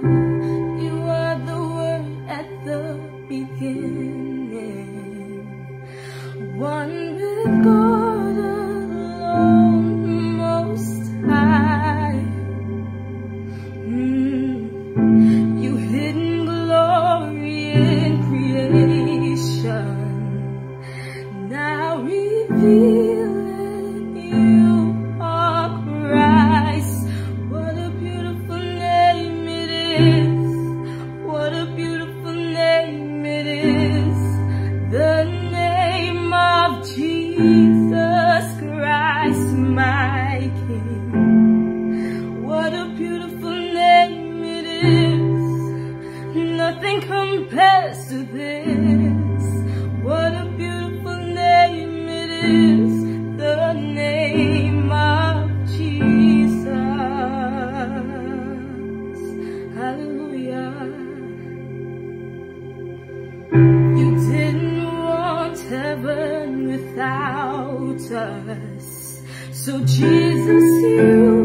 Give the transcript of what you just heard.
You are the Word at the beginning, one with God alone, Most High. You hidden glory in creation, now revealing you are Christ. What a beautiful name it is. What a beautiful name it is. The name of Jesus Christ, my King. What a beautiful name it is. Nothing compares to this. What a beautiful name it is. The name of Jesus. Hallelujah. You didn't want heaven without us, so Jesus, you